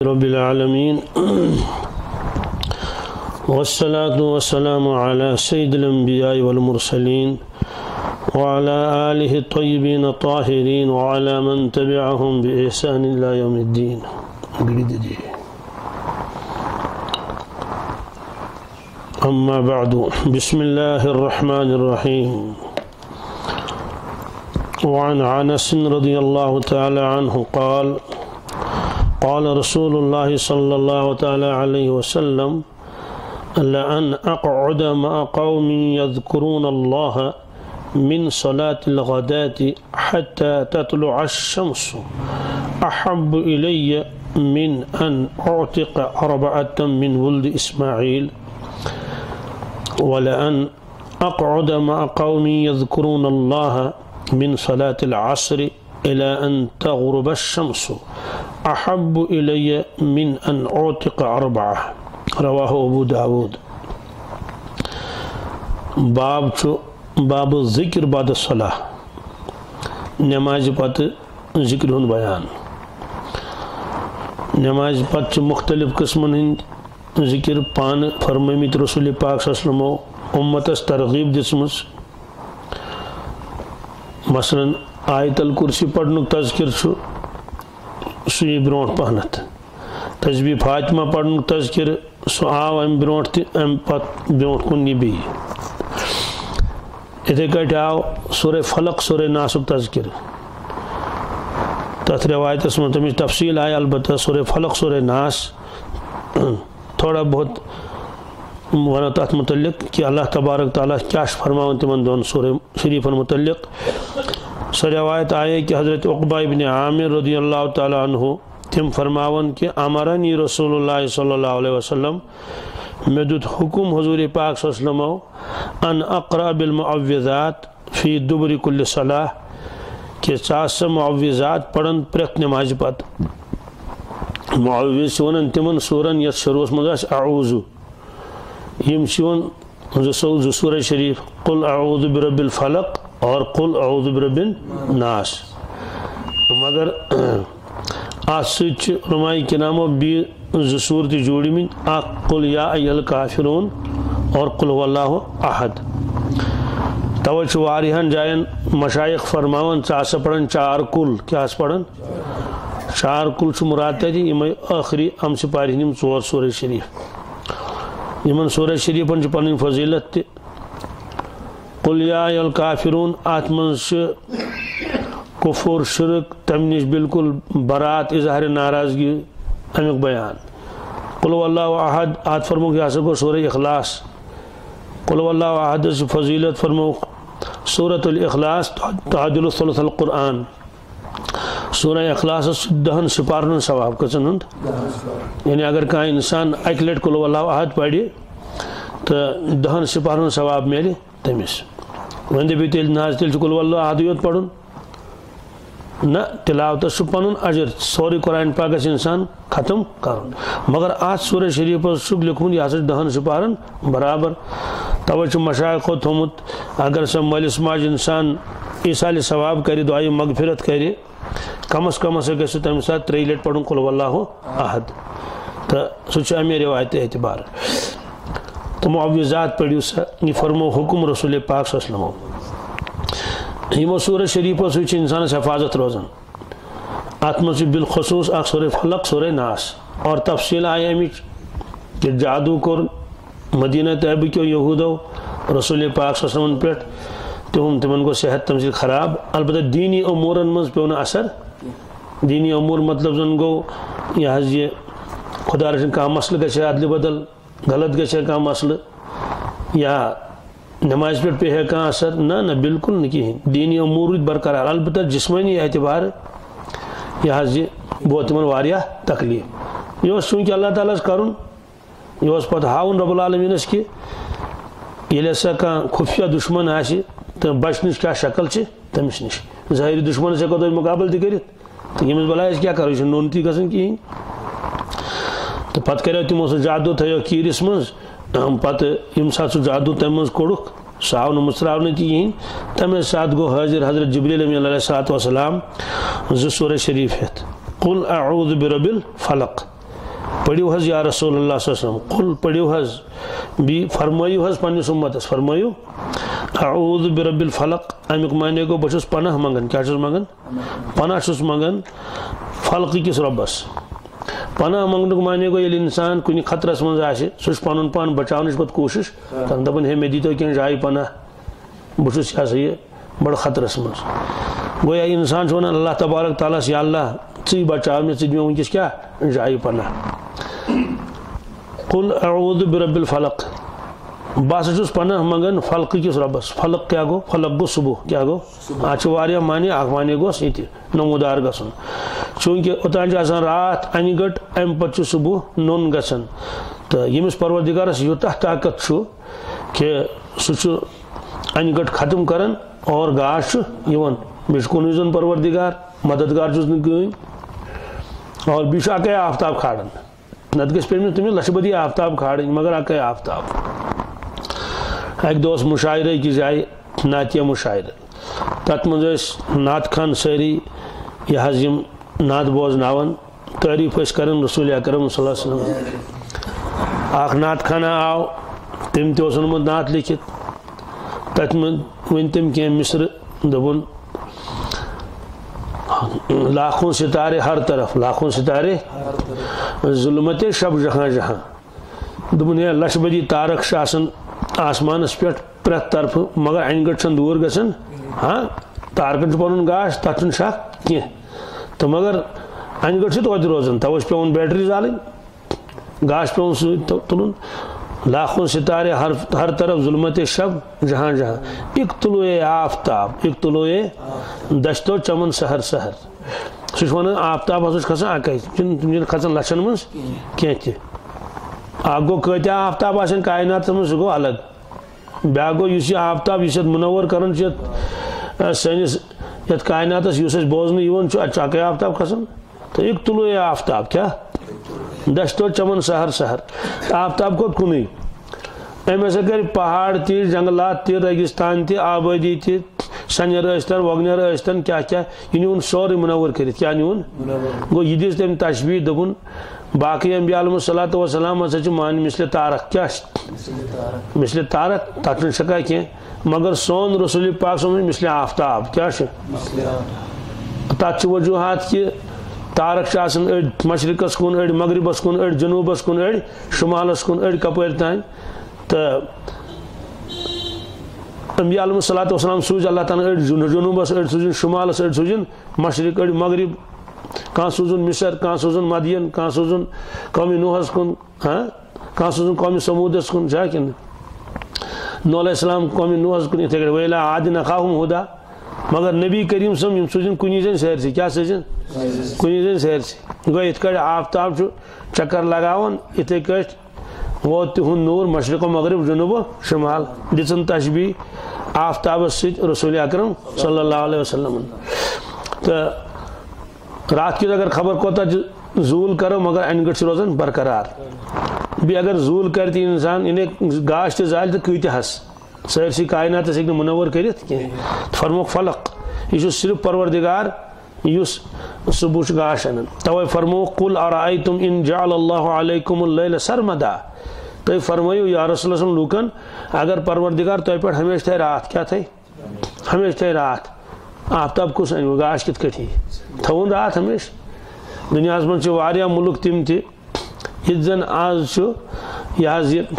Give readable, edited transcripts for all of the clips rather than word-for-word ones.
رب العالمين والصلاة والسلام على سيد الأنبياء والمرسلين وعلى آله الطيبين الطاهرين وعلى من تبعهم بإحسان إلى يوم الدين. أما بعد، بسم الله الرحمن الرحيم. وعن أنس رضي الله تعالى عنه قال قال رسول الله صلى الله تعالى عليه وسلم: لأن أقعد مع قوم يذكرون الله من صلاة الغداة حتى تطلع الشمس أحب إلي من أن أعتق 4 من ولد إسماعيل، ولأن أقعد مع قوم يذكرون الله من صلاة العصر إلى أن تغرب الشمس أحب إلي من أن أعتق 4. رواه أبو داود. باب ذکر بعد الصلاة، نماز پت ذکر ہند بیان. نماز پت مختلف قسمن ہند ذکر پان فرمائمت رسول پاک صلی اللہ علیہ وسلم امتس ترغیب دسمس. مثلا آیت الکرسی پڑھنک تذکر سی برونٹ پہنت، تسبیح فاطمہ پڑھنک تذکر سو آو ام برونٹ تہ ام پت برونٹ کن نبی. اتھے کٹ آو سورہ فلق سورہ ناسک تذکر، تتھ روایت میں تمہیں تفصیل آئے، البتہ سورہ فلق سورہ ناس تھوڑا بہت ونو تات متعلق کہ اللہ تبارک تعالیٰ کیا فرماؤں تمن دون سورہ شریفن متعلق. سو روایت آئے کہ حضرت عقبہ ابن عامر رضی اللہ تعالیٰ عنہ تم فرماون کہ امرنی رسول اللہ صلی اللہ علیہ وسلم، میں دت حکم حضور پاک صلی اللہ علیہ وسلم ان اقرأ بالمعوذات فی دبر کل صلاح، کہ چاسا معوذات پڑھن پریت نماز پت. معوذ ونن تمن سورن یت شروعس مز اعوذ، یم چون زو سورہ شریف قل اعوذ برب الفلق اور قل اعوذ برب الناس. مگر آج علماء کرامو بھی صورت جوڑی من قل یا ایھا الکافرون اور قل هو اللہ احد. توجہ واریہن جائن مشایخ فرماون چاسا پڑھن 4 کل، کیا پڑھن 4 کل چھ مراد تی یم آخری ام سپاری نم 4 سورہ شریف. یمن سورہ شریفن چھ پنن فضیلت تی. قل یا ایھا الکافرون ات من کفر شرک تم نش بالکل برات اظہار ناراضگی امیک بیان. قل هو اللہ احد آت فرمو کہ گو سورہ اخلاص. قل هو اللہ احد فضیلت فرمو سورة الاخلاص تعدل ثلث القرآن. سورہ اخلاص 10 سپارن ثواب کچن ہند، یعنی اگر کہاں انسان اک لٹ قل هو اللہ احد پڑھی تو 10 سپارن ثواب میلے تمس. وندے بھی تیل ناز تیل قل هو اللہ احد یوت پڑھن نہ تلاوت پن اجر سوری قرآن پاک انسان ختم کرن. مگر آج سورہ شریف لکھن یہ 10 سپارن برابر. توجہ مشایخو تھومت اگر سا مالس ماج انسان ایسال ثواب کرے دعائی مغفرت کرے کم از کم سے گھس تمہ سات 3 لٹ پڑھن قل هو اللہ احد، تو سہ امی روایت اعتبار. تو معوذات پڑھو سا، یہ فرمو حکم رسول پاک صلی اللہ علیہ وسلم. یمو سورہ شریفو سہ انسانس حفاظت روزان. ات مز بالخصوص اخ سورہ فلق سورہ ناس. اور تفصیل آئی امچ کہ جادو کور مدینہ طیبہ کیو یہودو رسول پاک صلی اللہ علیہ وسلم پہ تمن کو صحت تم خراب. البتہ دینی امورن مز پیو اثر. دینی امور مطلب زن گو یہ خدا رسن کھانا مسئلہ گھے عدل بدل، غلط گھے کھانا مسئلہ، یا نماز پہ ہے کہاں اثر، نہ بالکل نہیں کہیں. دینی امور برقرار. البتہ جسمانی اعتبار یہ بہت تمن واریاہ تکلیف. یہ چونکہ اللہ تعالیٰ کرن یہ پتہ ہاؤن رب العالمینس کہ یل سا کھانا خفیہ دشمن آسی تو بچنچ کیا شکل تمس نش. ظاہری دشمن سے تھی مقابل تہ کرت تو یمس بلاس کیا کرو یہ نون تی گھن کہین. تو پتہ کرو تمو سہ جادو تھو کیرس مز، پتہ یم سات سہ جادو تم مز کوڑک سہ آو مچراؤن تہ کہین. تمے سات گو حاضر حضرت جبریل امین علیہ السلام 2 سورہ شریف ہیت قل اعوذ برب الفلق پڑھیو حض یا رسول اللہ صلی اللہ علیہ وسلم قل پڑھیو حض بی فرمائیو حض پنس امتس فرمائیو اعوذ برب الفلق امیک معنی گو بچس پناہ منگن کیا چھس منگن پناہ چھس منگن فلق کس ربس پناہ منگنک معنی گو یل انسان کنی خطرس من آسہ سہ پن پان بچاونچ پتہ کوشش کران دپان ہے مے دیتو کینٛہہ جایہِ پناہ بہ چھس یہ سا یہ بڑ خطرس من گویا انسان چھ ونان اللہ تبارک تعالیٰ یا اللہ ژٕ بچاو مے ژٕ دِ مے ونکس کیا جایہِ پناہ قل اعوذ برب الفلق بہٕ ہسا چھس پناہ منگان فلق کس ربس فلق کیا گو فلق گو صبح کیا گو اتھ واریاہ معنی اکھ معنی گوس یہ نمودار گژھُن چونکہ اوتان چھ آسان رات انہِ گٔٹ امہِ پتہٕ چھُ صبح نوٚن گژھان تہٕ ییٚمِس پروردگارس یوٗتاہ طاقت چھُ کہ سُہ چھُ انہِ گٔٹ ختم کران اور گاش چھُ یِوان بیٚیہِ چھُ کُنُے زوٚن پروردگار مددگار چھُس نہٕ کٕہٕنۍ اور بیٚیہِ چھُ اکے آفتاب کھالان نتہٕ گژھِ پیٚمِس تٔمِس لچھِ بٔدی آفتاب کھالٕنۍ مگر اکے آفتاب اکہِ دۄہ اوس مُشاعرٕ أکِس جایہِ نعتیہ مُشاعرٕ تتھ منٛز ٲسۍ نعت خان سٲری یہ حظ یم نعت بوزناون تعریف ٲسۍ کران رسول اکرم صلی اللہ علیہ وسلم اکھ نعت خانہ آو تٔمۍ تہِ اوس اوٚنمُت نعت لیکھِتھ تتھ منٛز ؤنۍ تٔمۍ کینٛہہ مصرٕ دوٚپُن لاکھوں ستارے ہر طرف لاکھوں ستارے ظلمت شب جہاں جہاں دوٚپُن ہے لچھ بٔدی تارک چھِ آسان آسمانس پٮ۪ٹھ پرٛٮ۪تھ طرفہٕ مگر انہِ گٔٹ چھنہٕ دوٗر گژھان ہاں تارکن چھُ پنُن گاش تتھ چھُنہٕ شک کینٛہہ تہٕ مگر انہِ گٔٹ چھِ توتہِ روزان توے چھِ پیٚوان بیٹری زالٕنۍ گاش پیٚوان سۭتۍ تُلُن لاکھوں ستارے ہر طرف ظلمت شب جہاں جہاں اک طلوع آفتاب اک طلوع دشتو چمن سحر سحر سہ چھ ونان آفتاب ہسا چھ کھسان اکے تم چھنہٕ کھسان لچھن منٛز کینٛہہ تہِ اکھ گوٚو کۭتیاہ آفتاب آسن کائناتس منٛز سُہ گوٚو الگ بیاکھ گوٚو یُس یہِ آفتاب یُس یتھ منور کران چھُ یتھ سٲنِس یتھ کائناتس یُس اسہِ بوزنہٕ یِوان چھُ اتھ چھُ اکے آفتاب کھسان تہٕ اک طلوع آفتاب کیا دشتو چمن سحر سحر آفتاب کھوٚت کُنُے أمۍ ہسا کٔرۍ پہاڑ تہِ جنگلات تہِ ریگستان تہِ آبٲدی تہِ سنیر ٲسۍتن وۄگنیر ٲسۍتن کیاہ کیاہ یہِ نیوٗن سورُے منور کٔرِتھ کیاہ نیوٗن گوٚو یہِ دِژ تٔمۍ تشبیٖح دوٚپُن باقٕے انبیاء علیہم الصلوٰۃ والسلام ہسا چھِ مانہِ مثلِ تارک کیاہ چھِ مثلِ تارک تتھ چھُنہٕ شکا کینٛہہ مگر سون رسول پاک صٲب مثلِ آفتاب کیاہ چھُ تتھ چھِ وجوہات کہِ تارک چھِ آسان أڑۍ مشرقس کُن أڑۍ مغربس کُن أڑۍ جنوٗبس کُن أڑۍ شمالس کُن أڑۍ کپٲرۍ تانۍ تہٕ انبیاء علیہم الصلوٰۃ والسلام سوٗزۍ اللہ تعالیٰ أڑۍ جنوٗبس أڑۍ سوٗزِن شمالس أڑۍ سوٗزِن مشرق أڑۍ مغرب کانٛہہ سوٗزُن مصر کانٛہہ سوٗزُن مدین کانٛہہ سوٗزُن قومِ نوحس کُن ہاں کانٛہہ سوٗزُن قومِ سموٗدس کُن چھا کِنہٕ نوح علیہ السلام قومِ نوحس کُن یِتھے کٔٹھۍ ویلا عادٍ اخاہم ہودا مگر نبی کریم صٲب یِم سوٗزِن کُنی زٔنۍ سٲرسٕے کیاہ سوٗزِن کُنی زٔنۍ سٲرسٕے گوٚو یِتھ کٔٹھۍ آفتاب چھُ چکر لگاوان یِتھے کٔٹھۍ ووت تِہُنٛد نوٗر مشرق و مغرب جنوب و شمال دِژٕن تشبیٖح آفتابس سۭتۍ رسول اکرم صلی اللہ علیہ وسلم تہٕ رات کیُتھ اگر خبر کوتاہ زوٗل کرو مگر انہِ گٔٹ چھِ روزان برقرار بیٚیہِ اگر زوٗل کرِ تہِ انسان یعنی گاش تہِ زالہِ تہٕ کۭتیاہس سٲرسٕے کائناتس ہیٚکہِ نہٕ منور کٔرِتھ کینٛہہ فرموکھ فلق یہ چھُ صرف پروردگار یُس صبح چھُ گاش انان توے فرموکھ قل ارأیتم ان جعل اللہ علیکم اللیل سرمدا تُہۍ فرمٲیِو یا رسول اللہ لوٗکن اگر پروردگار تۄہہِ پٮ۪ٹھ ہمیشہٕ تھایہِ راتھ کیاہ تھایہِ ہمیشہٕ تھایہِ راتھ آفتاب کُس انہِ گاش کِتھ کٔٹھۍ یی تھاوُن راتھ ہمیشہٕ دُنیاہس منٛز چھِ واریاہ مُلک تِم تہِ ییٚتہِ زن آز چھُ یہِ حظ یہِ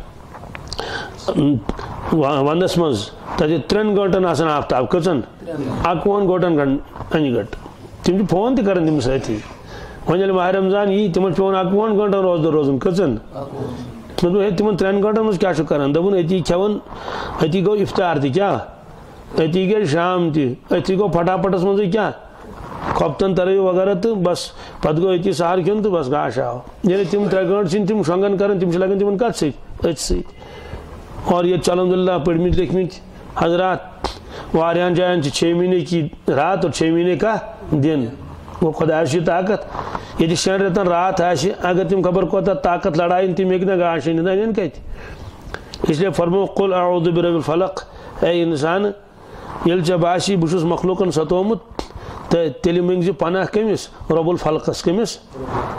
ونٛدس منٛز تتہِ 3 گٲنٛٹن آسان آفتاب کٔژن 21 گٲنٛٹن انہِ گٔٹ تِم چھِ فون تہِ کران تِم سٲتھی وۄنۍ ییٚلہِ ماہ رمضان یی تِمن چھُ پیٚوان 21 گٲنٛٹن روزدٕ روزُن کٔژن ہے تِمن 3 گٲنٛٹن منٛز کیاہ چھُ کران دوٚپُن أتی کھٮ۪وان أتی گوٚو افطار تہِ کیاہ أتی گٔے شام تہِ أتھی گوٚو پھٹاپھٹس منٛزٕے کیاہ کھۄفتن ترٲیِو وغیرہ تہٕ بس پتہٕ گوٚو أتی سحر کھیوٚن تہٕ بس گاش آو ییٚلہِ تِم 3 گٲنٛٹہٕ چھِنہٕ تِم شۄنٛگان کران تِم چھِ لگان تِمن کتھ سۭتۍ أتھۍ سۭتۍ اور ییٚتہِ چھِ الحمدللہ پٔرمٕتۍ لیکھمٕتۍ حضرات واریاہن جاین چھِ 6 مہینے کی رات اور 6 مہینے کا دن گوٚو خۄدایس چھِ طاقت ییٚتہِ 6 رٮ۪تن رات آسہِ اگر تِم خبر کوتاہ طاقت لڑایِن تِم ہیٚکہِ نہ گاش أنِتھ انن کتہِ اس لیے فرموکھ قل اعوذ برب الفلق اے انسان ییٚلہِ ژےٚ باسی بہٕ چھُس مخلوقن ستومُت تہٕ تیٚلہِ منٛگۍ زِ پناہ کٔمِس رۄب الفلقس کٔمِس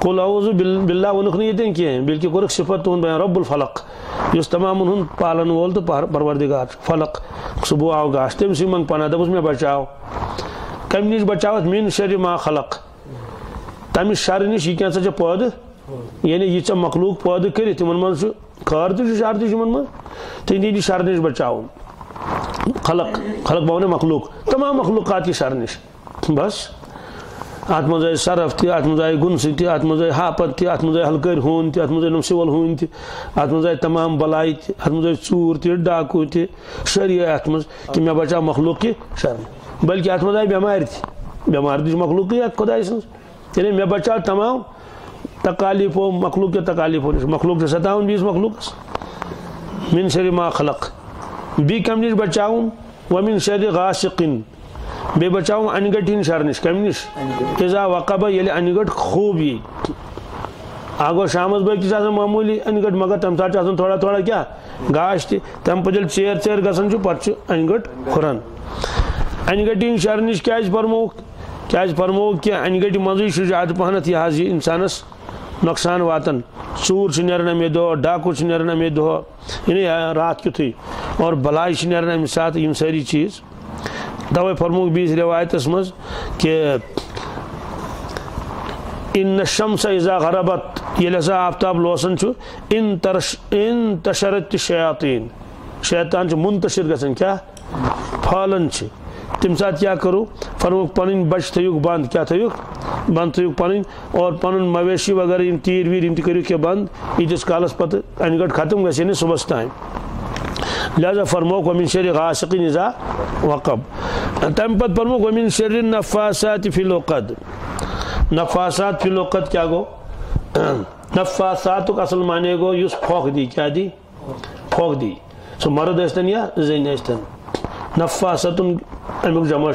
قل اعوذ باللہ ونکھ نیتن کی بلکہ کورک صفت تون بیان رب الفلق یس تمام ہن پالن وول تو پروردگار فلق صبح آو گاش تم سی منگ پناہ دپس میں بچاو کم نش بچاوت من شر ما خلق تمہ شر نش یہ کیا پود یعنی یہ ژے مخلوق پود کر تمن من خار تہ شر تہ من تہندی شر نش بچاو خلق خلق بونے مخلوق تمام مخلوقات کی شر نش بس ات مز آئی سرف تہ ات مز آئی گنس تہ ات مز آئی ہاپت تہ ات مز آئی ہلکر ہون تہ ات مز آئی سول ہون تہ ات مز آئی تمام بلائی تہ ات مز آئی ژور تہ ڈاکو تہ شریع ات مز کہ میں بچاو مخلوق کی شر بلکہ ات مز آئی بیمار تہ بیمار تہ مخلوق کی خدا سنز یعنی میں بچاو تمام تکالیفو مخلوق کے تکالیفو نش مخلوق سے ستاون بیس مخلوق من شر ما خلق بی کم نش بچاون ومن شر غاسق بے بچاؤں انگٹ ہن شر نش کم نش اذا وقب یل انگٹ خوب یہ آگو شامس بھائی کس معمولی انگٹ مگر تم سات تھوڑا تھوڑا کیا گاش تہ تم پتہ چیر چیر گژھان پتہ انگٹ کھران انگٹ ہن شر نش کیا فرموک کہ انگٹ مزے زیادہ پہنت یہ حاض انسانس نقصان واتن ژور نیران امے دہ ڈاکو نیران امے دہ یعنی رات کیتھے اور بلائی نیران امہ سات یم ساری چیز توے فرموک بیس روایتس مز کہ ان الشمس اذا غربت یل ہسا آفتاب لوسان ان تشرت الشیاطین شیطان منتشر گژھان کیا پھالان تم سات کیا کرو فرموک پن بچ تھوک بند کیا تھوک بند تھوک پن اور پن مویشی وغیرہ یم تیر ویر یم تہ کرو کہ بند یتس کالس پتہ انگٹ ختم گژھِ نہ صبحس تام لہذا فرموک ومن شر غاسق اذا وقب تم پت فرموک ومن شر النفاثات فی العقد نفاثات فی العقد کیا گو نفاثات اصل معنی گو یس پھوک دی کیا دی پھوک دی سو مرد اشتن یا زین اشتن نفاثت امیک جمع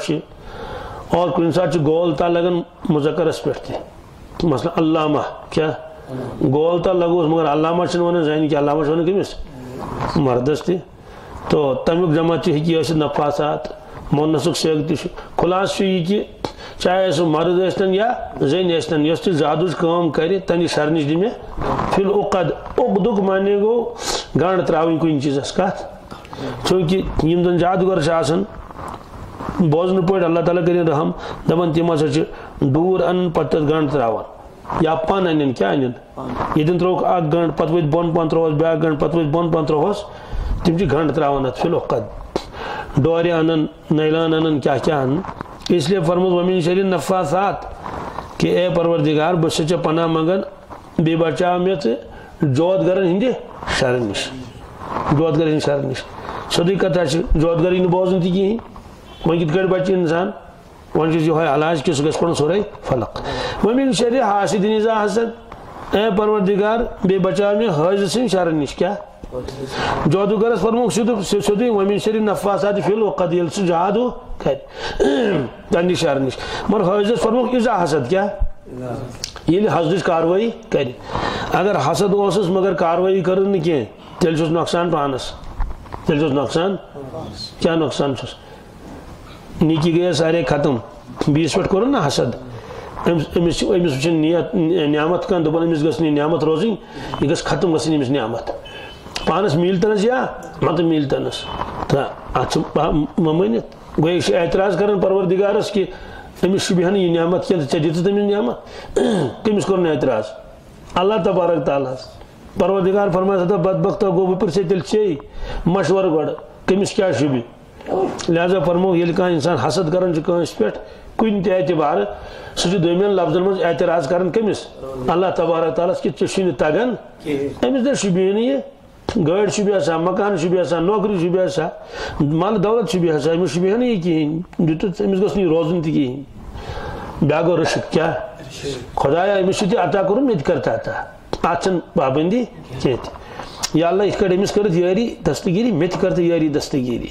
اور کن سات گول تا لگن مذکرس پہ مثلا علامہ کیا گول تا لگوس مگر علامہ چھ ون زین کیا علامہ چھ ون کمس مردس تہ تو تمیک جمع تہ نفاثات مونسک سیگ تہ خلاص یہ کہ چاہے سہ مرد اشتن یا زین اشتن یس تہ زادج کام کر تنہ شر نش دی میں فی العقد عقدک معنی گو گانڈ تراؤن کن چیزس کت چونکہ یم زن جادوگر آسان بوزن پہ اللہ تعالیٰ کرن رحم دپان تم ہسا ڈور ان پتہ گنڈ تراوان یا پن ان کیا ان یتن تروک اک گنڈ پتہ ورت بون پن تروہس بیاکھ گنڈ پتہ ورت بون پن تروہس تم گنڈ تراوان ات فی العقد ڈور انن نیلان انن کیا کیا ان اس لیے فرمود ومن شر النفاثات کہ اے پروردگار بس ژے پناہ منگن بی بچا مے جود گرن ہندِ شر نش جود گرن شر نش سیودے کتھا جود گر بوزن تہ کہین وۄنۍ کِتھ کٲٹھۍ بچہِ انسان وۄنۍ چھُس یِہوے علاج کہِ سُہ گژھِ پرُن سورُے فلق ومن شر حاسد اذا حسد اے پروردگار بیٚیہِ بچاو مےٚ حٲضِر سٕنٛدِ شرٕ نش کیٛاہ جادوگرس فرموک سیودے ومن شر النفاثات فی العقد ییٚلہِ سُہ جادو کرِ تمہِ شرٕ نش مگر حٲضِرس فرموک اذا حسد کیٛاہ ییٚلہِ حسدٕچ کاروٲیی کرِ اگر حسد اوسُس مگر کاروٲیی کٔرٕن نہٕ کینٛہہ تیٚلہِ چھُس نۄقصان پانس تیٚلہِ چھُس نۄقصان کیٛاہ نۄقصان چھُس نیکی گئی سارے ختم بیس پہ کور نا حسد امس نیت نعمت کان دپان امس گھس نعمت روزن یہ گھس ختم گھن امس نعمت پانس میلتنس یا مت میلتنس تو ات مانت گویا یہ اعتراض کران پروردگارس کہ امس شبہ یہ نعمت کی ژے دت تمس نعمت کمس کور اعتراض اللہ تبارک تعالیٰ پروردگار فرمایا تھا بدبختہ گو بہ پرژھے تیل چے مشور گۄڈٕ کمس کیا شبہ لہذا فرمو یل کان انسان حسد کران کنس پہ کن تہ اعتبار سہ دمین لفظن من اعتراض کران کمس اللہ تبارک تعالیٰ کہ ژے تگان امس دہ شبہ یہ گاڑی شبہ سا مکان شبہ سا نوکری شبہ سا مال دولت شبہ سا امس شبہ یہ کہین دت امس گھس روزن تہ کہین بیا گو رشک کیا خدایا امس تہ عطا کور مت کرتا عطا ات پابندی کھیت یا اللہ یہ امس کرت یاری دستگیری مت کرت یاری دستگیری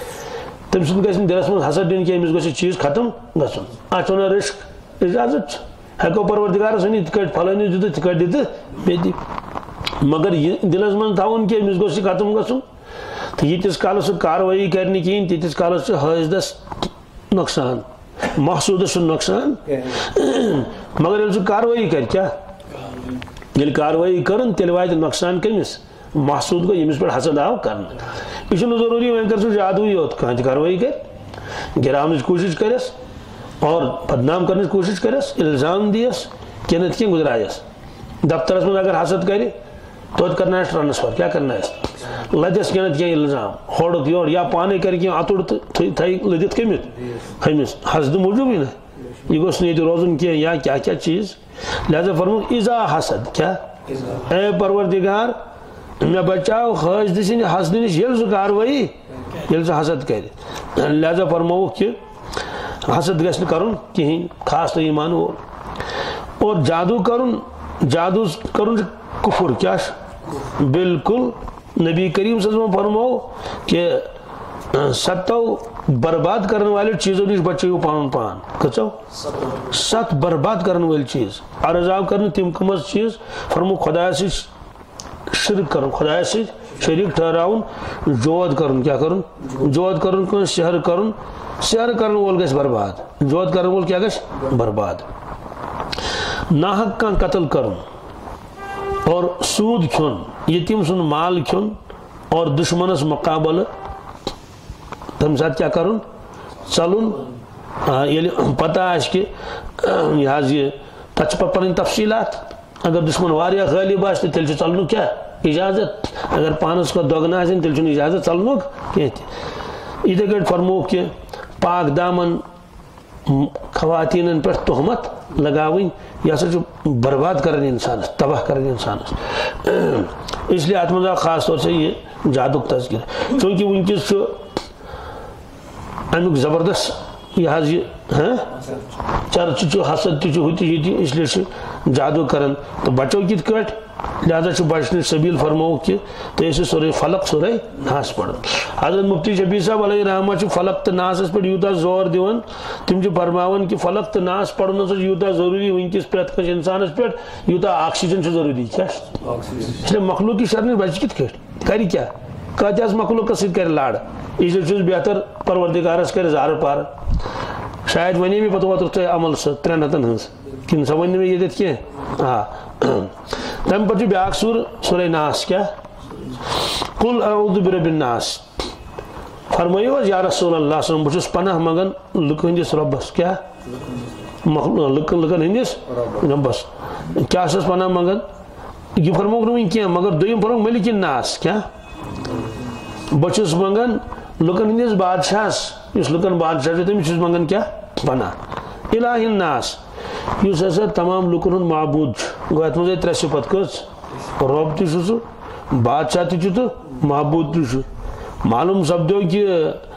تم سن گھن دلس من حسد دن کہ امس گھس چیز ختم گھن ات ون رشک اجازت ہیکو پروردگارس ون یہ فلانی دت یہ دت بی مگر دلس من تھون کہ امس گھس ختم گھن تو یتس کالس سہ کاروٲیی کرنی کہین تیتس کالس حٲضدس نقصان محسوٗدس نقصان مگر ییٚلہِ سُہ کاروٲیی کر کیا یل کاروائی کرن تیل وات نقصان کمس محسود گو یمس پہ حسد آو کرن یہ ضروری وین کر سو جادوی یوت کھانا کاروائی کر گراؤن کوشش کرس اور بدنام کرنے کوشش کرس الزام دیس کہ نت کی گزرائس دفترس میں اگر حسد کرے تو کرنا ہے ٹرانسفر کیا کرنا ہے لدس کی نت کی الزام ہوڑت یور یا پانے کر کے اتڑ تھائی لدت کمت ہمس حسد موجود ہی نا یہ گوس نیت روزن کی یا کیا کیا چیز لہذا فرمو اذا حسد کیا اے پروردگار میں بچاؤ خواہش دسین حسد نش یل سو کاروائی یل سو حسد کرے لہذا فرمو کہ حسد گھس کرن کہیں خاص تو ایمان وول اور جادو کرن کفر کیا بالکل نبی کریم صلی اللہ علیہ وسلم فرمو کہ ستو برباد کرنے والے چیزوں نش بچو پان پان کچو ست برباد کرنے والی چیز ارزاو کرنے تم کمز چیز فرمو خدا سے شرک کرن خدا سے شریک ٹھہراؤن جود کرن کیا کرن جود کرن شہر کرن سیر کرن وول گس برباد جود کرن وول کیا گس برباد ناحق کا قتل کرن اور سود کھن یتیم سن مال کھن اور دشمنس مقابل تم ساتھ کیا کرن چلن یعنی پتہ آس کہ یہ تچ پن تفصیلات اگر دشمن واریاہ غالب آس تیل چلن کیا اجازت اگر پانس کو دگنا آسن تیل چھن اجازت چلنک کہتے ادھے گھٹ فرمو کہ پاک دامن خواتین پر تہمت لگاویں یہ سا برباد کرنے انسانس تباہ کرنے انسانس اس لیے آتمزا خاص طور سے یہ جادوک تذکر چونکہ ونکس امیک زبردست یہ چرچ حسد ہوتی اس لیے جادو کرن تو بچو کت کٹ لہذا بچنے سبیل فرمو کہ تو اسے سورہ فلق سورہ ناس پڑھن حضرت مفتی شفیع صاحب علیہ رحمہ فلق تو ناس پر یوتا زور دیون تم فرماون کہ فلق تو ناس پڑھن یوتا ضروری ونکس پریت کس انسانس پہ یوتا آکسیجن ضروری کیا اس لیے مخلوق کی شرن بچ کت کٹ کری کیا کتس مخلوق ست کر لاڑ اس لیے بہتر پروردگارس کر زار پار شاید ونی بھی پتہ وتر تہ عمل سہ ترین ہتن ہز کن سہ ون یہ کی ہاں تم پہ بیاکھ سورہ ناس کیا قل اعوذ برب الناس فرمائیو یا رسول اللہ صلی اللہ علیہ وسلم بچس پناہ منگن لکن ہندس ربس کیا لکن ہندس ربس کیا سس پناہ منگن یہ فرموک نوین کیا مگر دویم فرموک ملک الناس کیا بچس منگن لکن ہندس بادشاہس اس لکن بادشاہ تم چیز منگن کیا پناہ الہ الناس اس ہسا تمام لکن ہند معبود گو ات مزے ترے صفت کس رب تہ سہ بادشاہ تہ تو معبود تہ معلوم سپدو کہ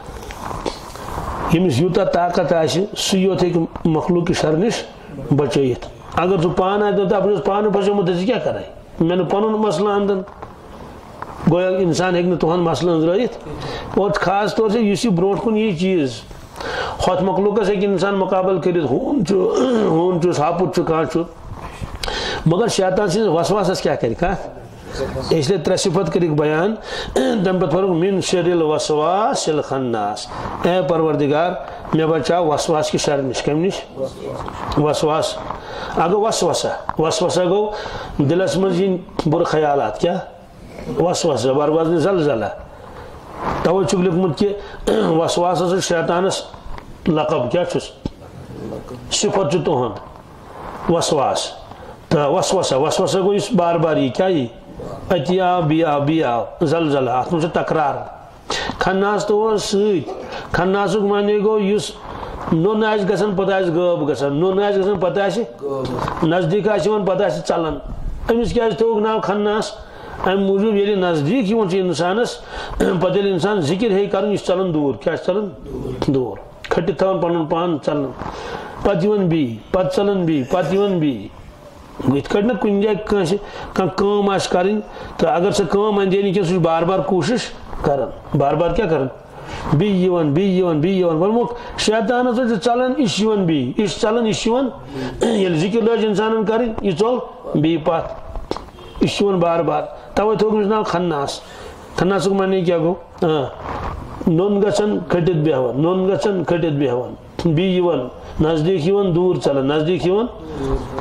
یمس یوتا طاقت آسہ سہ یوت ہیکہ مخلوق شر نش بچائت اگر ژٕ پان آسہِ اپنے پان پھسیومت ژٕ کیا کرے مے پنن مسئلہ اندن گویا انسان ہیکہ تہند مسئلہ أنزرٲیِتھ اور خاص طور سے اس برونٹ کن یہ چیز ہوت مخلوقس ہیکہ انسان مقابل کرت ہون چھس ہاپت کھانا مگر شیطان سٕنٛدِس وسواسس کیا کر اس لیے ترے صفت کرک بیان تم پتہ فرق من شر الوسواس الخناس اے پروردگار میں بچا وسواس کی شر نش کم نش وسواس اگر وسوسہ گو دلس مز بر خیالات کیا وسوسہ برباد زلزلہ توے چھک لکھمت کہ وسواس شیطانس لقب کیا چھس صفت چھ تہند وسواس تو وسوسہ گو اس بار بار یہ کیا یہ اتیا بیا زلزلہ ات من تکرار خناس تو ست خناسک معنی گو اس نون آس گژھان پتہ آس غٲب گژھان نون آس گژھان پتہ آس نزدیک آس یوان پتہ آس ژلان امس کیٛازِ تھوٚوُکھ ناو خناس ام موجوب ییٚلہِ نزدیک یوان چھُ انسانس پتہٕ ییٚلہِ انسان ذکر ہے کرُن یہِ چھُ ژلان دوٗر کیٛاہ چھُ ژلان دوٗر کھٔٹِتھ تھاوان پنُن پان ژلان پتہٕ یِوان بیٚیہِ پتہٕ ژلان بیٚیہِ پتہٕ یِوان بیٚیہِ یِتھ کٲٹھۍ نا کُنہِ جایہِ کٲنٛسہِ کانٛہہ کٲم آسہِ کَرٕنۍ تہٕ اگر سۄ کٲم اندِ نہٕ کینٛہہ سُہ چھُ بار بار کوٗشش کران بار بار کیٛاہ کران بیٚیہِ یِوان ووٚنمُکھ شیطانس چھُ ژلان یہِ چھُ یِوان بیٚیہِ یہِ چھُ ژلان یہِ چھُ یِوان ییٚلہِ ذکر لٲج انسانن کرٕنۍ یہِ ژوٚل بیٚیہِ پتھ یہِ چھُ یِوان بار بار توے تھوٚوُکھ أمِس ناو خناس خناسُک معنی کیٛاہ گوٚو نوٚن گژھان کھٔٹِتھ بیٚہوان نوٚن گژھان کھٔٹِتھ بیٚہوان بیٚیہِ یِوان نزدیک یِوان دوٗر ژلان نزدیک یِوان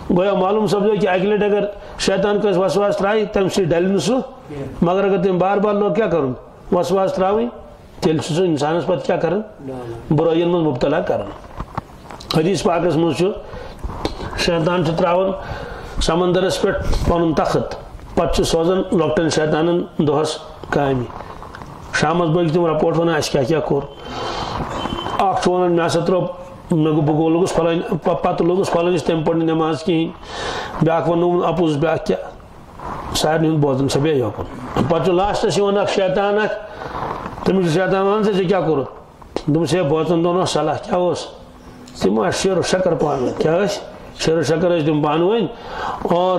گویا معلوم سپدو کہ اکہ لٹ اگر شیطان کس وسواس ترائی تم سے ڈل نا سہ مگر اگر تم بار بار لوگ کیا کرن وسواس تراوی تیل سہ انسانس پتہ کیا کرن برائین من مبتلا کرن حدیث پاکس من شیطان تراون سمندرس پہ پن تخت پتہ سوزان لۄکٹن شیطانن دہس کامہ شامس بٲگۍ تم رپورٹ ونان اس کیا کور اخ ونان مے ہسا ترو بہ لوگس پھلان پتہ لوگس پھلانس تم پڑ نماز کہین بیاکھ ون اپوز بیاکھ کیا سارے ہند بوزن سا بیٚیہِ یوکن پتہ لاسٹس یوان اکھ شیطان اکھ تٔمِس شیطان ون ژےٚ کیٛاہ کوٚرُتھ دوٚپُس ہے بوزن دۄن صلاح کیٛاہ اوس تِم ٲسۍ شیر و شکر پانہٕ ؤنۍ کیٛاہ ٲسۍ شیر و شکر ٲسۍ تِم پانہٕ ؤنۍ اور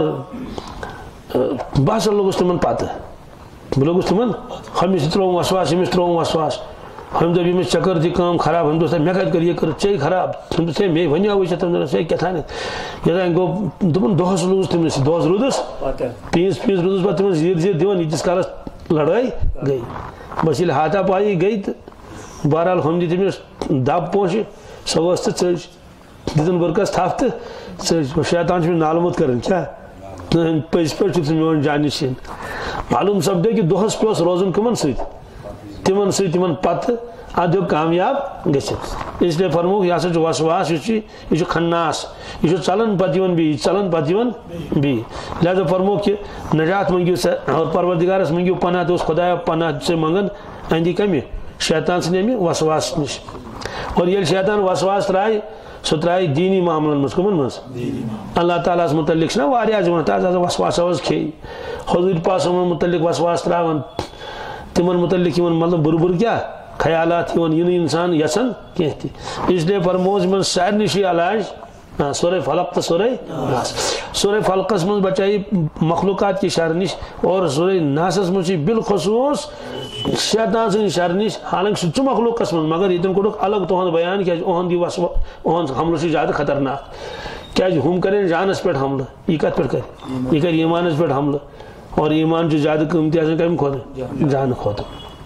بہٕ ہسا لوٚگُس تِمن پتہٕ بہٕ لوٚگُس تِمن ہُمِس ترٛووُم وسواس ییٚمِس ترٛووُم وسواس ہُمۍ دوٚپ ییٚمِس ژےٚ کٔرٕتھ یہِ کٲم خراب ہُمۍ دوٚپ مےٚ کتہِ کٔر یہِ کٔرٕتھ ژےٚ خراب ہُمۍ دوٚپ ہے مے ونیاوُے ژےٚ تٔمۍ دوٚپنس ہے کیٛاہ تھانٮ۪تھ یوٚتانۍ گوٚو دوٚپُن دۄہس روٗدُس تٔمِس دۄہس روٗدُس پیٖنٛژ روٗدُس پتہٕ تِمن زیٖر زیٖر دِوان ییٖتِس کالس لڑٲے گٔے بس ییٚلہِ ہاتا پایی گٔے تہٕ بہرحال ہُمۍ دِتۍ تٔمِس دب پونٛسہٕ سۄ ؤژھ تہٕ ژٔج دِتُن بٔرکس تھپھ تہٕ ژٔج شیطان چھُ مےٚ نالہٕ کران کیٛاہ پٔزۍ پٲٹھۍ چھُ میون جانشین معلوم سپدو کہ دہس پیوس روزن کمن تمن تمن پتہ اتھ ہیوٚک کامیاب گژھِتھ اس لیے فرموک یہ ہسا وسواس یہ خناس یہ ژلان پتہ یوان بیٚیہِ ژلان پتہ یوان بیٚیہِ لہذا فرموک کہ نجات منگیو سا اور پروردگارس منگیو پناہ تو خدایا پناہ سے منگن اندی کمہ شیطان سٕنٛدِ امہِ وسواس نش اور ییٚلہِ شیطان وسواس ترایہِ سہ ترایہِ دینی معاملن مز کمن مز اللہ تعالیٰ متعلق چھُ نا واریاہ دِوان تازٕ وسواس حظ کھیٚیہِ حضوٗر پاک صٲبن متعلق وسواس تراوان تمن متعلق یِوان مطلب بُرٕ کیٛاہ خیالات یِوان یہِ نہٕ انسان یژھان کینٛہہ تہِ اس لیے فرموس یِمن سارنٕے چھُ علاج سورہ فلق تو سورہ ناس سورہ فلقس من بچائی مخلوقات کی شر نش اور سورہ ناسس من بالخصوص شیطان سن شر نش حالانکہ سہ مخلوقس من مگر یہ کوٚرُکھ الگ تہد بیان کیا اہد حملہ سے زیادہ خطرناک کیا ہم کریں جانس پہ حملہ یہ کت پہ کر یہ کر ایمانس پہ حملہ اور ایمان جو زیادہ قیمتی آسان کم کھوتہ جان کھوتہ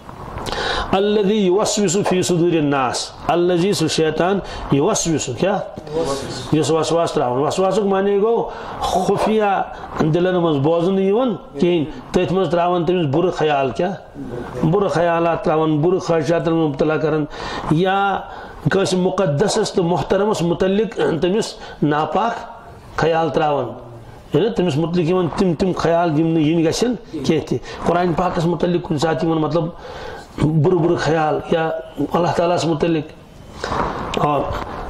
الذي يوسوس في صدور الناس الذي سو شیطان يوسوس کیا یس وسواس تراون وسواسک معنی گو خفیہ دلن مز بوزن یون کہیں تتھ مز تراون تمس بر خیال کیا بر خیالات تراون بر خواہشات مبتلا کرن یا کس مقدس تو محترمس متعلق تمس ناپاک خیال تراون یعنی تمس متعلق تم خیال ین گژھن کینٛہہ تہِ قرآن پاکس متعلق کُنہِ ساتہٕ یِمن مطلب بر خیال یا اللہ تعالیٰ متعلق اور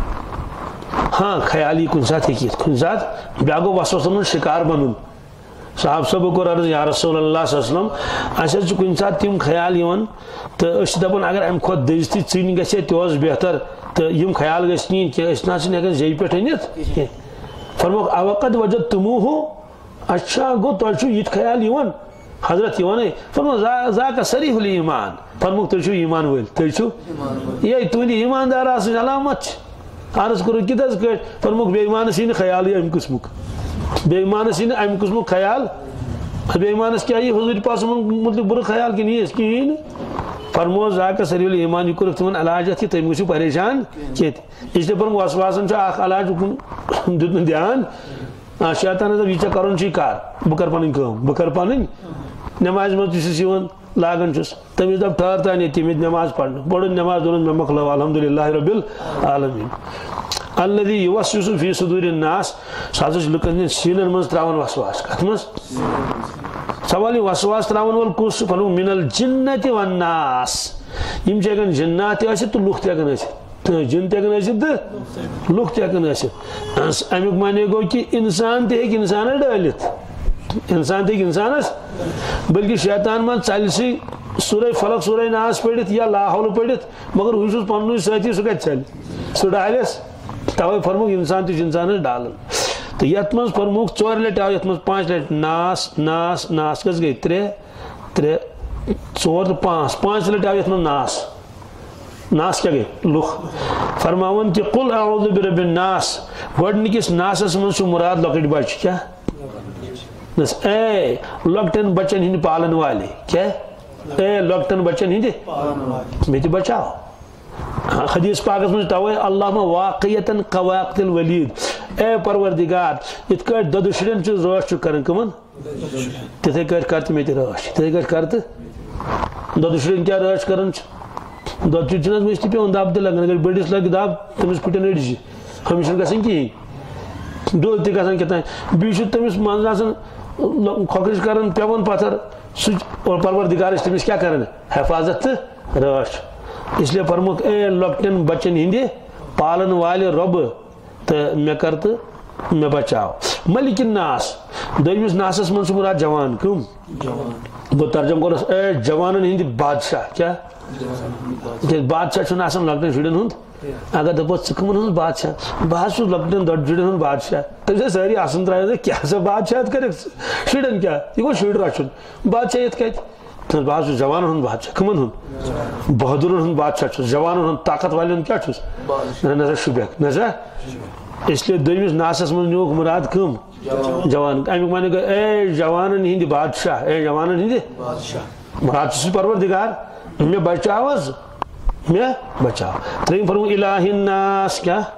ہاں خیالی کن سات کن سات بیا گو وسوسن شکار بنن صاحب صاحب کو عرض یا رسول اللہ صلی اللہ علیہ وسلم اس کن سات تم خیال یون تو اس دپن اگر ام کھت دزتی ژٕنۍ گژھِ تہِ بہتر تو یم خیال گژھِ نہٕ کینٛہہ أسۍ نہ چھِ ہٮ۪کان زیٚیہِ پٮ۪ٹھ أنِتھ فرموک اوقد وجدتموہ اچھا گو تۄہہِ چھُو یِتھ خیال یِوان حضرت یہ فرمو ذاک صریح الایمان فرموک تُہۍ چھُو ایمان وٲلۍ تُہۍ چھُو یہ تُہنٛدِ ایماندار آسٕنۍ علامت چھِ عرض کوٚرُکھ کِتھ کٲٹھۍ فرموک بے ایمانس یی نہٕ خیالٕے اَمہِ قٕسمُک بے ایمانس یی نہٕ اَمہِ قٕسمُک خیال بے ایمانس کیٛاہ یی حضوٗر پاک صٲبن متعلق بُرٕ خیال کِنہٕ ییٖیَس کِہیٖنۍ نہٕ فرمو ذاک صریح الایمان یہِ کوٚرُکھ تِمن علاج اَتھ کہِ تُہۍ مہٕ گٔژھِو پریشان کینٛہہ تہِ اس لیے فرموک وسواسن چھُ اکھ علاج اُکُن دیُت نہٕ دھیان شیطانس دوٚپ یہِ ژےٚ کرُن چھُے کر بہٕ کرٕ پنٕنۍ کٲم بہٕ کرٕ پنٕنۍ نماز منٛز تہِ چھُس یِوان لاگان چھُس تٔمِس دوٚپ ٹھہر تانۍ ییٚتہِ مےٚ نماز پرنہٕ پٔرٕن نماز دوٚپُن مےٚ مۄکلٲو الحمدُاللہ رب العالمیٖن الذی یوسوس فی صدور الناس سُہ ہسا چھُ لُکن ہٕنٛدٮ۪ن سیٖنن منٛز تراوان وسواس کتھ منٛز سوال یہِ وسواس تراون وول کُس چھُ فرموو من الجنة والناس یِم چھِ ہٮ۪کان جنات تہِ ٲسِتھ تہٕ لُکھ تہِ ہٮ۪کان ٲسِتھ جن تہِ ہٮ۪کان ٲسِتھ تہٕ لُکھ تہِ ہٮ۪کان ٲسِتھ امیُک معنی گوٚو کہِ انسان تہِ ہیٚکہِ انسانس ڈٲلِتھ انسان تہِ ہیٚکہِ انسانس بلکہ شیطان ما ژلہِ سورہ فلق سورہ ناس پٔرِتھ یا لا حول پٔرِتھ مگر ہُہ چھُس پننُے سٲتھی سُہ کتہِ ژلہِ سُہ ڈالٮ۪س توے فرموک انسان تہِ چھُ انسانس ڈالان تہٕ یتھ منٛز فرموک ژورِ لٹہِ آو یتھ منٛز 5 لٹہِ ناس ناس ناس کٔژ گٔے 3 4 تہٕ 5 لٹہِ آو یتھ منٛز ناس ناس کیا گٔے لُکھ فرماوان کہ قل اعوذ برب الناس گۄڈنِکِس ناسس منٛز چھُ مراد لۄکٕٹۍ بچہِ کیٛاہ اے لۄکٹٮ۪ن بچن ہٕنٛدۍ پالن والے کیٛاہ اے لۄکٹٮ۪ن بچن ہٕنٛدِ مےٚ تہِ بچاو حدیث پاکس من توے اللہم واقعیتاً قواقت الولید اے پروردگار ات کٹ دد شرین چھ رٲچھ کرن کمن تتھے کٹ کرت میں تہ رٲچھ تتھے کٹ کرت دد شرین کیا رٲچھ کرن دد چھ مجھ تہ پیون دب تہ لگن اگر بڑس لگ دب تمس پٹن اڑجہ ہمیشہ گژھن کہین دود تہ گژھن کتان بیٚیہِ چھُ تٔمِس منٛز آسان کھۄکھرِش کران پیوان پتھر سُہ پروردگار تٔمِس کیاہ کران حفاظت تہ رٲچھ اس لیے فرموک اے لۄکٹٮ۪ن بچن ہندِ پالن والہِ رۄب تہٕ مےٚ کر تہٕ مےٚ بچاو ملک الناس دویمِس ناسس منٛز چھُ مراد جوان کٕم بہٕ ترجم کوٚرُس اے جوانن ہندِ بادشاہ کیاہ بادشاہ چھُنہٕ آسان لۄکٹٮ۪ن شُرٮ۪ن ہُنٛد اگر دپوس ژٕ کٕمن ہُنٛد بادشاہ بہٕ حظ چھُس لۄکٹٮ۪ن دۄد شُرٮ۪ن ہُنٛد بادشاہ تٔمۍ سۭتۍ سٲری آسان ترٛایہِ کیاہ سا بادشاہ کٔرِکھ شُرٮ۪ن کیاہ یہِ گوٚو شُرۍ رچھُن بادشاہ ییٚتہِ کتہِ بہٕ حظ چھُس جوانن ہُنٛد بادشاہ کٕمن ہُنٛد بہادرن ہُنٛد بادشاہ چھُس جوانن ہُنٛد طاقت والٮ۪ن ہُنٛد کیاہ چھُس نہ سا شُبیکھ نہ سا اس لیے دویمِس ناسس منٛز نیوٗکھ مراد کٕم جوان امیُک معنی گوٚو اے جوانن ہِنٛدِ بادشاہ اے جوانن ہِنٛدِ مراد چھُ سُہ پروردگار مےٚ بچاو حظ مےٚ بچاو ترٛیٚیِم فرموو الہ الناس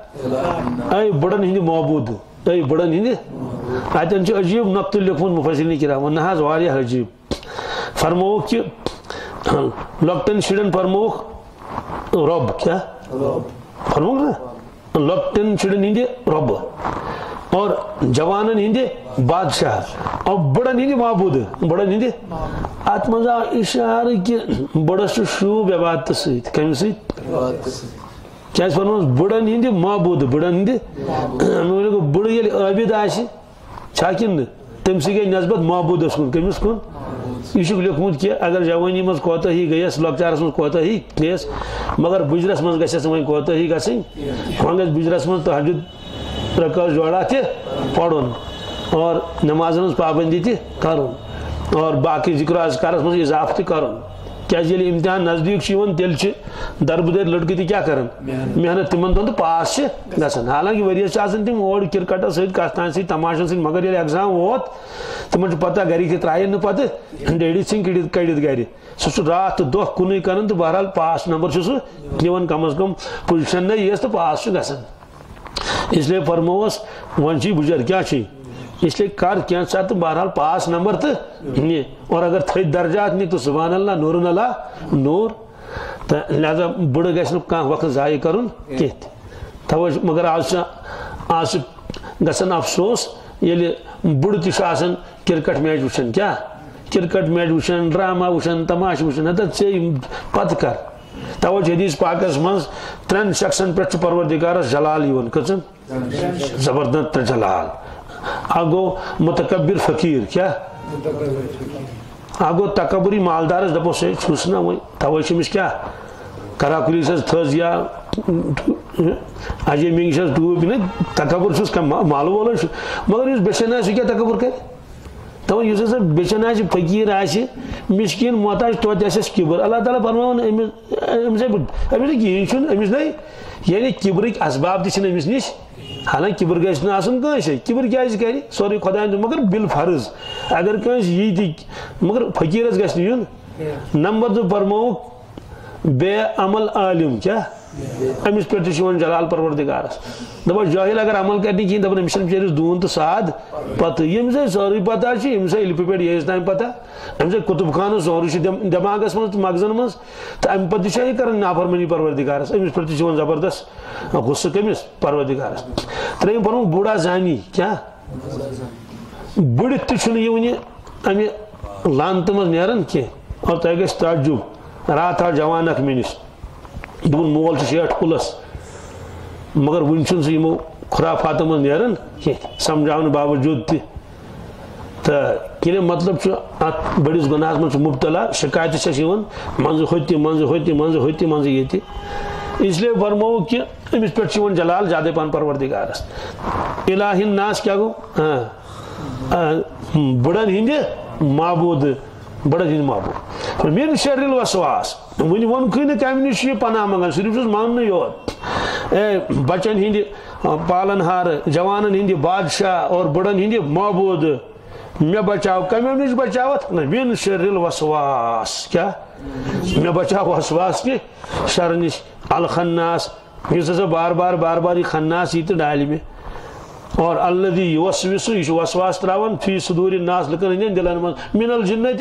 کیاہ اے بڑن ہِنٛدِ معبوٗد اے بڑن ہِنٛدِ اتٮ۪ن چھُ عجیٖب نۄقطہٕ لیوکھمُت مُفسِریٖنِ کرامن نہ حظ واریاہ عجیٖب فرمووُکھ کہِ لۄکٹٮ۪ن شُرٮ۪ن فرمووُکھ رۄب کیاہ فرمووُکھ نا لۄکٹٮ۪ن شُرٮ۪ن ہِنٛدِ رۄب اور جوانن ہندِ بادشاہ اور بڑن ہندِ معبوٗد بڑن ہندِ ات منٛز آو اشارٕ کہِ بڑس چھُ شوٗب عبادتہٕ سۭتۍ کمہِ سۭتۍ کیازِ فرمووُس بڑن ہندِ معبوٗد بڑن ہندِ بڑٕ ییٚلہِ عٲبِد آسہِ چھا کِنہٕ نہٕ تٔمسٕے گٔے نسبت معبوٗدس کُن کٔمِس کُن یہ چھُکھ لیوکھمُت کہِ اگر جوٲنی منٛز کوتاہی گٔیَس لۄکچارس منٛز کوتاہی گٔیَس مگر بُجرس منٛز گژھٮ۪س وۄنۍ کوتاہی گژھٕنۍ وۄنۍ گژھِ بُجرس منٛز تہجُد رکعت جوڑا تہ پڑھن اور نمازن ہٕنٛز پابندی تہ کرُن اور باقی ذکر اذکارس منٛز اضافہٕ تہ کرُن کیازِ ییٚلہِ امتحان نزدیٖک چھُ یِوان تیٚلہِ چھِ دربٕدٔرۍ لڑکہٕ تہِ کیاہ کران محنت تِمن دۄہن تہٕ پاس چھِ گژھان حالانکہِ ؤریس چھِ آسان تِم اور کرکٹس سۭتۍ کتھ تانۍ سۭتۍ تماشن سۭتۍ مگر ییٚلہِ ایگزام ووت تِمن چھُ پتہ گرِکۍ تہِ ترٛایَن نہٕ پتہٕ ڈیڈی ژھٕنۍ کٔڑِتھ گرِ سُہ چھُ راتھ تہٕ دۄہ کُنُے کران تہٕ بہرحال پاس نمبر چھُ سُہ نِوان کم از کم پُزِشن نہ یِیَس تہٕ پاس چھُ گژھان اس لیے فرمووس وۄنۍ چھُے بُجر کیاہ چھُے اس لیے کر کینٛہہ سا تہٕ بہرحال پاس نمبر تہٕ نہِ اور اگر تھٔدۍ درجات نہِ تہٕ سبحان اللہ نورن اللہ نور تہٕ لہذا بٕڑٕ گژھِ نہٕ کانٛہہ وقت ضایع کرُن کینٛہہ تہِ توے مگر آز چھُ گژھان افسوس ییٚلہِ بٕڑٕ تہِ چھُ آسان کرکٹ میچ وٕچھان کیاہ کرکٹ میچ وٕچھان ڈرامہ وٕچھان تماشہٕ وٕچھان ہتا ژےٚ پتہٕ کر توے چھُ حدیث پاکس منٛز ترٛٮ۪ن شخصن پٮ۪ٹھ چھُ پروردگارس جلال یِوان کٔژن زبردست جلال اکھ گوٚو متکبر فقیٖر کیاہ اکھ گوٚو تکبری مالدارس دپوس ہے چھُس نا وۄنۍ توے چھِ أمِس کیاہ کراکُلی چھس تھٔز یا اجے منٛگہِ چھس ڈوٗبۍ نا تکبر چھُس مالہٕ وولے چھُ مگر یُس بیٚچھن آسہِ سُہ کیاہ تکبر کرِ توے یُس ہسا بیٚچھن آسہِ فقیٖر آسہِ مِسکیٖن محتاج توتہِ آسٮ۪س کِبر اللہ تعالیٰ فرماوان أمِس نہٕ کِہیٖنۍ چھُنہٕ أمِس نَے یعنی کِبرٕکۍ اسباب تہِ چھِنہٕ أمِس نِش حالانکہِ کِبر گژھِ نہٕ آسُن کٲنٛسے کِبر کیازِ کرِ سورُے خۄدایَن دیُت مگر بِل فرض اگر کٲنٛسہِ یی تہِ مگر فقیٖرس گژھِ نہٕ یُن نمبر 2 فرمووُکھ بے عمل عالم کیاہ أمِس پٮ۪ٹھ تہِ چھُ یِوان جلال پروردگارس دپان جٲہِل اگر عمل کرِ نہٕ کِہیٖنۍ دپان أمِس چھنہٕ بِچٲرِس دوٗن تہٕ ساد پتہٕ ییٚمِس ہے سٲرٕے پتہ چھِ أمِس ہے اِلفہِ پٮ۪ٹھ ییٚیِس تام پتہ أمِس ہے کُتُب خانہٕ سورُے چھُ دٮ۪ماغس منٛز تہٕ مغزن منٛز تہٕ امہِ پتہٕ تہِ چھا یہِ کران نافرمٲنی پروردگارس أمِس پٮ۪ٹھ تہِ چھُ یِوان زبردست غصہٕ کٔمِس پروردگارس ترٛیٚیِم فرمووُکھ بوٚڑا زانی کیاہ بٕڑِتھ تہِ چھُنہٕ یہِ وُنہِ امہِ لانتہٕ منٛز نیران کینٛہہ اور تۄہہِ گژھِ تعجُب راتھ آو جوان اکھ مےٚ نِش دوٚپُن مول چھُ 60 پٕلس مگر وُنہِ چھُنہٕ سُہ یِمو خُرافاتو منٛز نیران کینٛہہ سمجھاونہٕ باوجوٗد تہِ تہٕ کِنہٕ مطلب چھُ اتھ بٔڑِس گۄناہس منٛز چھُ مُبتلا شِکایتہٕ چھس یِوان منٛزٕ ہوٚتہِ منٛزٕ ہوٚتہِ منٛزٕ ہوٚتہِ منٛزٕ ییٚتہِ اس لیے فرمووُکھ کہِ أمِس پٮ۪ٹھ چھُ یِوان جلال زیادے پہن پروردگارس الہ الناس کیاہ گوٚو بٕڑن ہِنٛدِ معبوٗد بڑن ہِنٛدِ معبوٗد من شر الوسواس وُنہِ ووٚنکھٕے نہٕ کمہِ نِش چھُ یہِ پناہ منگان صرف چھُس ماننٕے یوت اے بچن ہِنٛدِ پالن ہار جوانن ہِنٛدِ بادشاہ اور بڑن ہِنٛدِ معبوٗد مےٚ بچاو کمیو نِش بچاوتھ من شر الوسواس کیاہ مےٚ بچاو وسواس کہِ شر نِش الخناس اس بار بار یہ خناس یہ تو ڈالہ میں اور الذی یوسوس یہ وسواس تراون فی صدور الناس لکن ہندین دلن من الجنت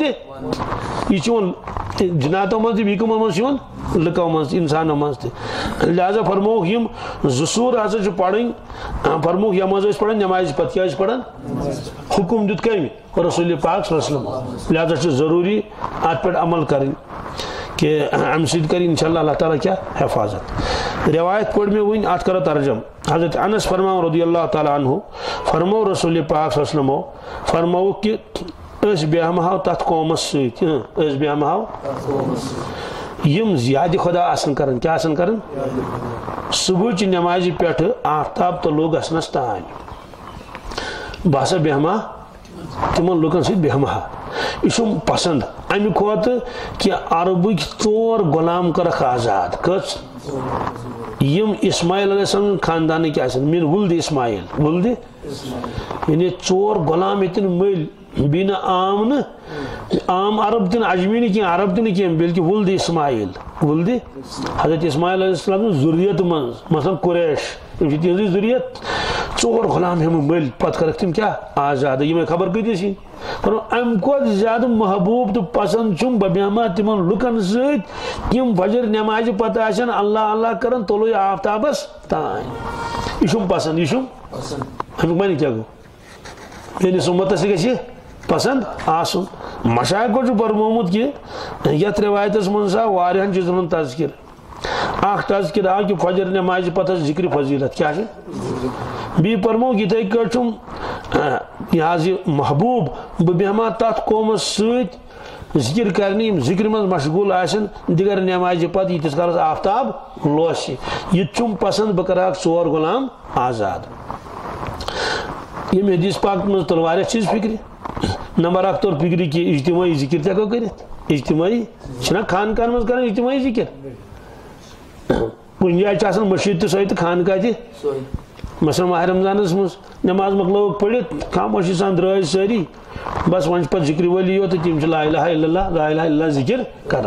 یہ جناتوں من تھی بیکمو من لکو من انسانوں من تھی لہذا فرموک یم زسور ہسا پڑھیں فرموک یم ہسا پڑھیں نماز پتہ کیا پڑھن حکم دیت کمی رسول پاک صلی اللہ علیہ وسلم لہذا ضروری ات پہ عمل کریں کہ ام سید کری انشاءاللہ اللہ تعالیٰ کیا حفاظت روایت پڑھ میں ون ات کرو ترجم حضرت انس فرماؤ رضی اللہ تعالیٰ عنہ فرمو رسول پاک صلی اللہ علیہ وسلم فرمو کہ اس بیہمہو تات قومس سیت اس بیہمہو یم زیادہ خدا آسن کرن کیا آسن کرن صبح چی نماز پیٹھ آفتاب تو لوگ اسنس تائیں باسا بیہما تمن لوکن سیت بیہمہا یہ پسند امی کھوت کہ عربک طور غلام کرخ آزاد کس یم اسماعیل علیہ السلام خاندان کیا من ولد اسماعیل ولد یعنی ژور غلام اتن مل بین عام عام عرب تن عجمی کی عرب تن کی بلکہ ولد اسماعیل ولد حضرت اسماعیل علیہ السلام ذریت من مثلا قریش تہذی ذریت ژور غلام ہم مل پتہ کرک تم کیا آزاد یہ میں خبر کتی سی پر ام کو زیادہ محبوب تو پسند چم ببیما تمن لکن ست یم فجر نماز پتہ آسن اللہ اللہ کرن طلوع آفتابس تائیں یہ پسند یہ امیک معنی کیا گو یعنی سمت سے گژھِ پسند آسن مشایخو فرمومت کہ یت روایتس من واریاہن چیزن ہند تذکر اخ تذکر آو کہ فجر نماز پتہ ذکر فضیلت کیا بی پرمو یتھے کٹھم یہ محبوب بہ بیہما تات قومس ست ذکر کرنی ذکر من مشغول آسن دیگر نماز پتہ یتس کالس آفتاب لوس یہ چم پسند بہ کرا ژور غلام آزاد یم حدیث پاک من تل واریاہ چیز فکری نمبر اخ طور فکری کہ اجتماعی ذکر تہ ہیکو کرت اجتماعی چھنا خانقاہن من کران اجتماعی ذکر کن جائے آسان مسجد تہ سوے تو خانقاہ تہ مثلا ماہ رمضانس مز نماز مکلو پڑھت خاموشی سان درائے ساری بس ون پہ ذکر ولی یوت تم لا الہ الا اللہ لا الہ الا اللہ ذکر کران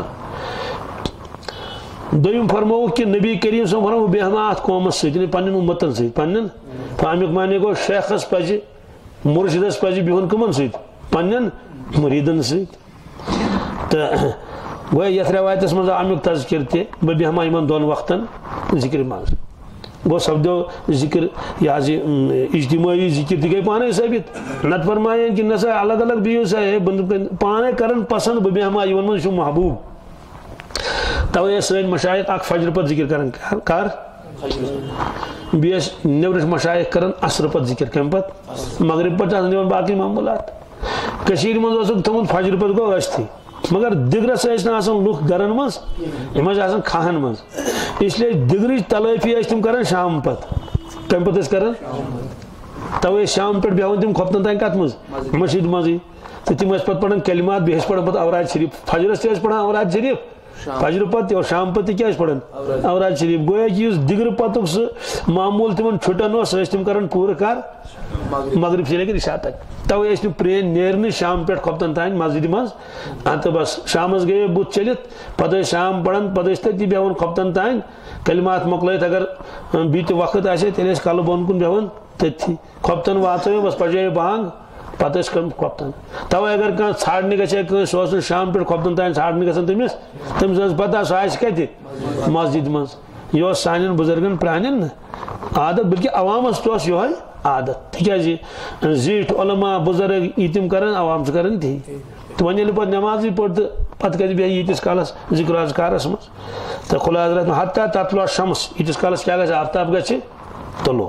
دویم فرمو کہ نبی کریم صلی اللہ علیہ وسلم بیہما ات قومس ست پنن امتن ست پنن امیک معنی گو شیخس پزِ مرشدس پزِ بہن کمن ست پنن مریدن ست تو گویا یتھ روایتس مز امیک تذکر تہ بہ بیہما یمن دون وقتن ذکر مز گو سپدو ذکر یہ اجتماعی ذکر تہ گئی پانے ثابت نت فرمائیں کہ نسا الگ الگ بہو سا پانے کرن پسند بہ بیہما یمن من محبوب توے سن مشایخ اک فجر پت ذکر کرن کر بیس نیبرش مشایخ کرن عصر پت ذکر کم پت مغرب پت آسان باقی معمولات کشیر من اوسک تھومت فجر پت گو اشتھی مگر دگرس آسان لوک گرن مز یم آسان کھاہن مز اس لیے دگرچ تلافی تم کران شام پت کم پت کران توے شام پہ بیہون تم کھوپتن تین کت مز مسجد مزی تو تم پتہ پڑھان کلمات بیس پڑھان پتہ اوراد شریف فجرس تہ پڑھان اوراد شریف فجر پتہ اور شام پتہ کیا پڑھان اوراد شریف گویا کہ اس دگر پتک سہ معمول تمن چھٹن تم کران پور کر مغرب سے لے کر عشاء تک توے تم پرین نیرن شام پہ کھوپتن تین مسجد مز تو بس شامس گئے بت چلت پتہ شام پڑھان پتہ تتی بیہون کھوپتن تین کلمات مکلت اگر بیت وقت آسے تیل کل بون کن بیہون تھی کھوپتن واچو بس پجے بانگ پتہ کھوپتن توے اگر کھانا ژھانڈنے گھے سہ شام پہ کھوپتن تین ژھانڈنے گھن تمس پتہ سہ آسہ کتہ مسجد مز یہ سان بزرگن پرانن عادت بلکہ عوامس تہ یہ عادت تکیازِ زیٹھ علماء بزرگ یہ تم کران عوام کران تی تو وۄنۍ ییٚلہِ پتہٕ نمازی پٔر تہٕ پتہٕ کتہِ بیٚہہِ ییٖتِس کالس ذکر اذکارس منٛز تہٕ خُدا حضرت حتیٰ تطلع الشمس ییٖتِس کالس کیٛاہ گژھِ آفتاب گژھِ طلوع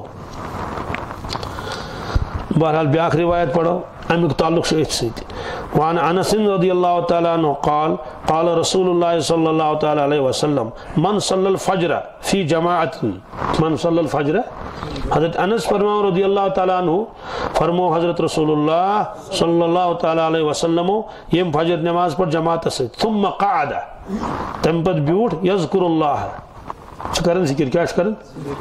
بہرحال بیاکھ روایت پڑھو امیُک تعلق چھُ أتھۍ سۭتۍ وعن انس رضی اللہ تعالیٰ عنہ قال قال رسول اللہ صلی اللہ تعالیٰ علیہ وسلم من صلی الفجر فی جماعت من صلی الفجر حضرت انس فرماؤ رضی اللہ تعالیٰ عنہ فرمو حضرت رسول اللہ صلی اللہ تعالیٰ علیہ وسلم یم فجر نماز پر جماعت سے ثم قعد تم پت بیوٹ یذکر اللہ کرن ذکر کیا کرن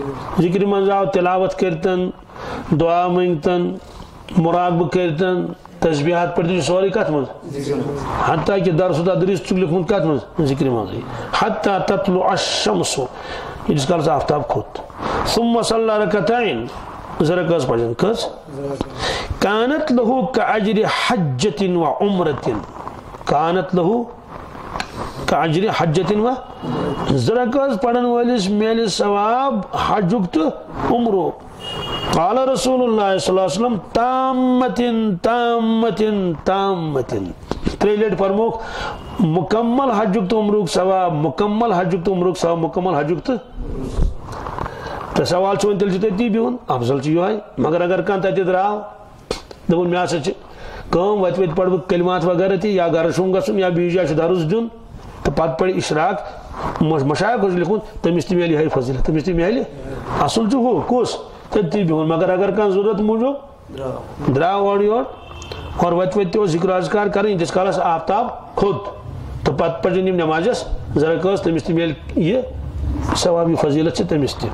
ذکر منز آو تلاوت کرتن دعا منگتن مراقبہ کرتن تسبیحات پڑھ سوری کت مز حتیٰ کہ درس و تدریس لکھن کت مز ذکر مزے حتیٰ تطلع الشمس جس کال سے آفتاب کھوت ثم صلی رکعتین ذرا کس پڑھن کس کانت لہو کاجر حجت و عمرت کانت لہو کاجر حجت و ذرا کس پڑھن والس میل ثواب حجک تو عمرو قال رسول اللہ صلی اللہ علیہ وسلم تامتن تامتن تامتن تریلیٹ فرموک مکمل حجک تو عمروک ثواب مکمل حجک تو عمروک ثواب مکمل حجک تو سوال چون تیل چیتے تی بیون افضل چیو آئی مگر اگر کان تیتی دراو دبون میں آسا چی کام ویت ویت پڑھ کلمات وغیرہ تھی یا گرشون گسن یا بیجا شدارس دن تو پاک پڑھ اشراق مشایق ہو لکھون تمیستی میلی ہے فضیلت تمیستی میلی اصل چو ہو کوس تیتی بیون مگر اگر کان ضرورت موجود دراو آڑی اور ویت ویت تیو ذکر اذکار کریں جس کالا سے آفتاب خود تو پاک پڑھ جنیم نمازس ذرا کس تمیستی میل یہ ثوابی فضیلت سے تمیستی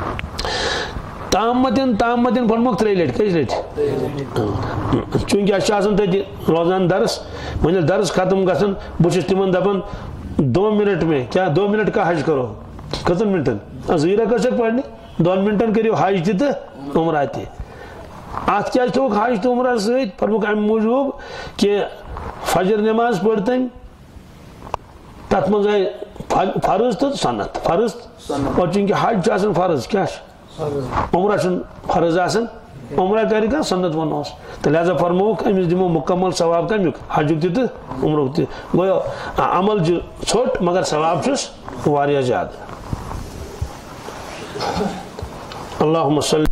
تامتن تامتن پڑھمک ترے لیٹ کئی لیٹ چونکہ اچھا آسان تیتی روزان درس مجھے درس ختم گسن بچس تمن دپن 2 منٹ میں کیا 2 منٹ کا حج کرو کتن منٹن زیرہ کسک پڑھنی 2 منٹن کریو حج تی تو عمرہ تی آت کیا تو حج تو عمرہ سیت فرمک ام موجود کہ فجر نماز پڑھتے ہیں تات منزائی فرض تو سنت فرض اور چونکہ حج آسان فرض کیا عمرہ چون فرض آسان عمرہ کری کا سنت ونوس تو لہذا فرموک امیز دیمو مکمل ثواب کا میوک حجک تی عمرہ تی گویا عمل جو چھوٹ مگر ثواب چوس واریا زیادہ اللہم صلی